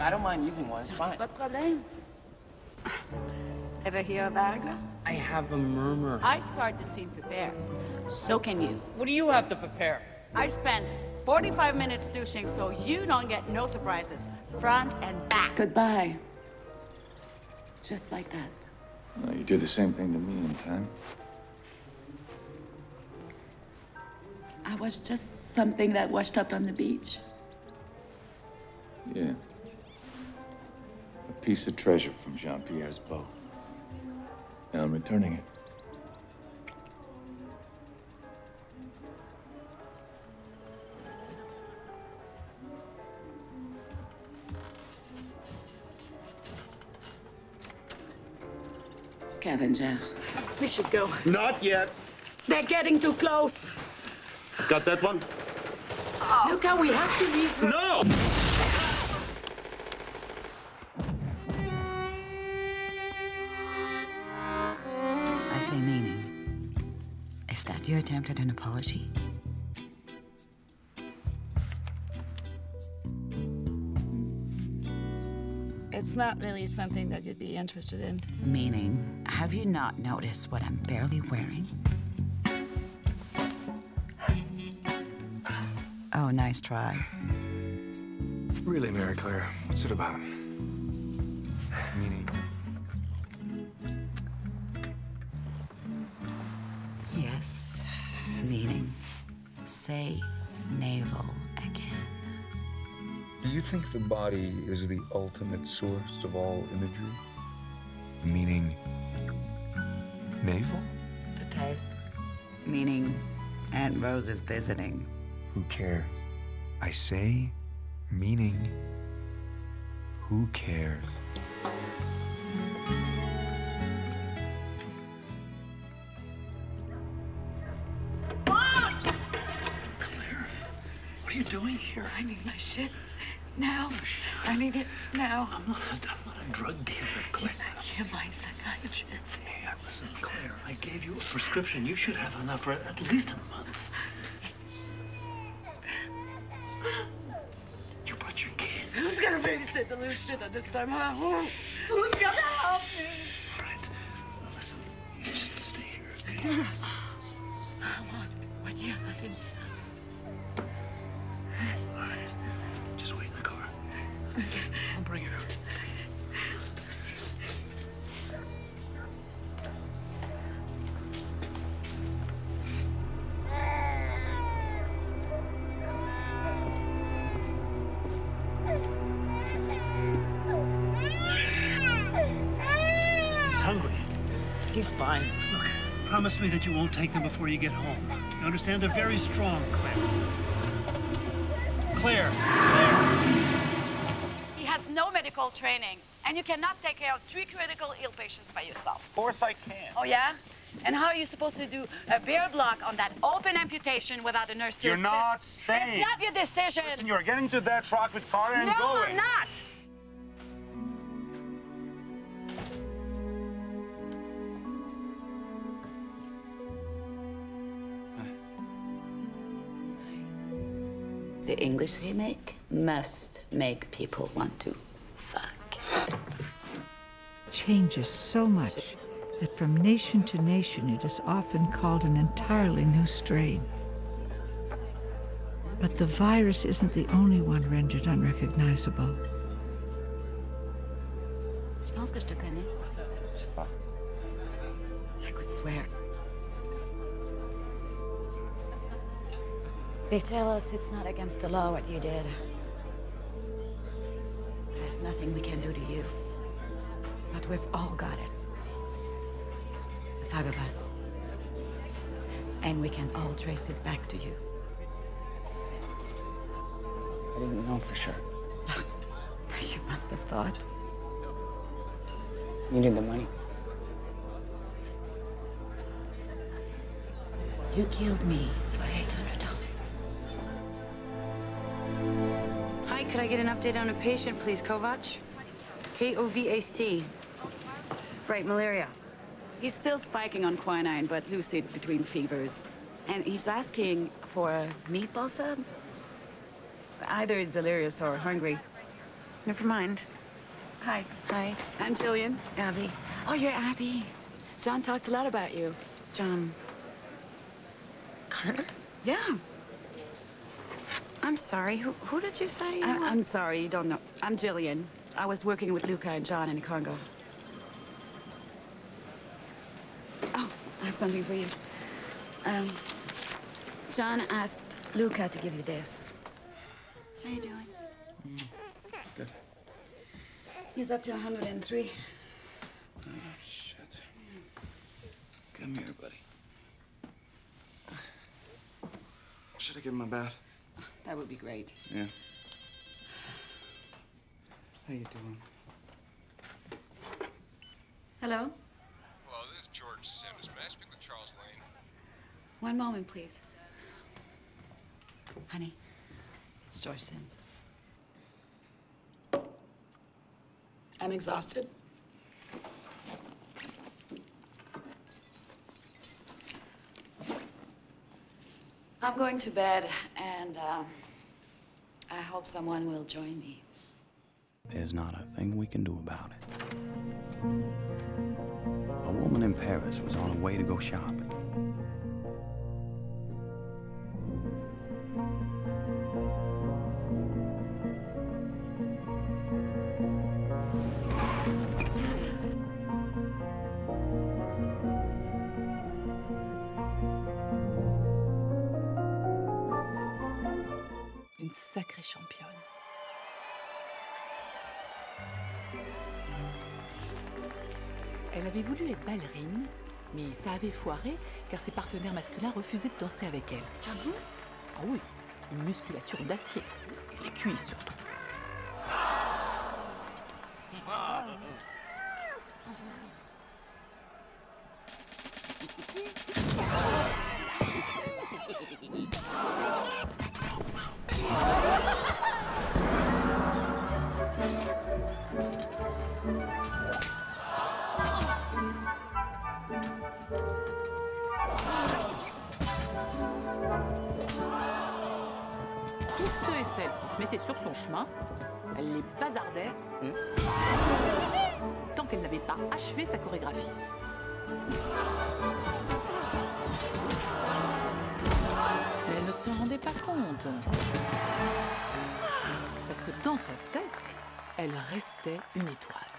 I don't mind using one, it's fine. Pas de problème. Ever hear of Viagra? I have a murmur. I start the scene prepared. So can you. What do you have to prepare? I spend 45 minutes douching so you don't get no surprises, front and back. Goodbye. Just like that. Well, you do the same thing to me in time. I was just something that washed up on the beach. Yeah. A piece of treasure from Jean-Pierre's boat. Now I'm returning it. Scavenger. We should go. Not yet. They're getting too close. Got that one? Oh. Luca, we have to leave her. No! I say meaning. Is that your attempt at an apology? It's not really something that you'd be interested in. Meaning, have you not noticed what I'm barely wearing? Oh, nice try. Really, Mary Claire, what's it about? Meaning? Yes, meaning. Say navel again. Do you think the body is the ultimate source of all imagery? Meaning navel? Peut-être. Meaning Aunt Rose is visiting. Who cares? I say, meaning, who cares? Claire, what are you doing here? I need my shit now. I need it now. I'm not a drug dealer, Claire. You're my psychiatrist. Hey, listen, Claire, I gave you a prescription. You should have enough for at least a month. You brought your kid. Who's gonna babysit the little shit at this time, huh? Who's gonna help me? All right. Listen, you just stay here, okay? I want what you have inside. All right. Just wait in the car. I'll bring it out. Hungry. He's fine. Look, promise me that you won't take them before you get home. You understand? They're very strong, Claire. Claire! He has no medical training, and you cannot take care of 3 critical ill patients by yourself. Of course I can. Oh, yeah? And how are you supposed to do a bear block on that open amputation without a nurse to You're assist? not staying. It's not your decision. Listen, you're getting to that truck with Carter and no, going. I'm not. The English remake must make people want to fuck. Changes so much that from nation to nation it is often called an entirely new strain. But the virus isn't the only one rendered unrecognizable. Je pense que je te connais. Je sais pas. I could swear. They tell us it's not against the law what you did. There's nothing we can do to you. But we've all got it. The 5 of us. And we can all trace it back to you. I didn't know for sure. You must have thought. You need the money. You killed me for $800. Hi, could I get an update on a patient, please, Kovac? Kovac. Right, malaria. He's still spiking on quinine, but lucid between fevers. And he's asking for a meatball sub. Either he's delirious or hungry. Never mind. Hi. Hi. I'm Jillian. Abby. Oh, you're Abby. John talked a lot about you. John. Carter? Yeah. I'm sorry. Who did you say? I'm sorry, you don't know. I'm Jillian. I was working with Luca and John in the Congo. Oh, I have something for you. John asked Luca to give you this. How you doing? Good. He's up to 103. Oh, shit. Come here, buddy. Should I give him a bath? That would be great. Yeah. How you doing? Hello? Hello, this is George Sims. May I speak with Charles Lane? One moment, please. Honey, it's George Sims. I'm exhausted. I'm going to bed, and I hope someone will join me. There's not a thing we can do about it. A woman in Paris was on her way to go shopping. Une sacrée championne. Elle avait voulu être ballerine, mais ça avait foiré car ses partenaires masculins refusaient de danser avec elle. Ah bon? Ah oui, une musculature d'acier, et les cuisses surtout. Tous ceux et celles qui se mettaient sur son chemin, elle les bazardait tant qu'elle n'avait pas achevé sa chorégraphie. Mais elle ne se rendait pas compte. Parce que dans sa tête, elle restait une étoile.